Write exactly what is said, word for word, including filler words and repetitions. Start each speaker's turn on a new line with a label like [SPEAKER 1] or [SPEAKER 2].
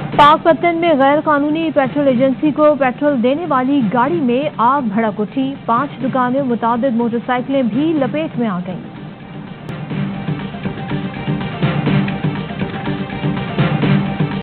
[SPEAKER 1] पाकपत्तन में गैर कानूनी पेट्रोल एजेंसी को पेट्रोल देने वाली गाड़ी में आग भड़क उठी। पांच दुकानें, मुतादिद मोटरसाइकिलें भी लपेट में आ गईं।